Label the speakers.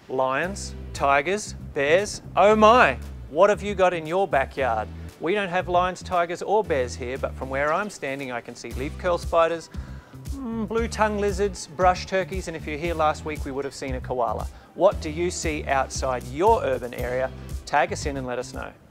Speaker 1: Lions, tigers, bears. Oh my, what have you got in your backyard? We don't have lions, tigers or bears here, but from where I'm standing I can see leaf curl spiders, blue tongue lizards, brush turkeys, and if you were here last week we would have seen a koala. What do you see outside your urban area? Tag us in and let us know.